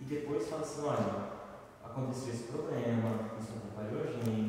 depois fala assim, olha, aconteceu esse problema, isso atrapalhou a gente,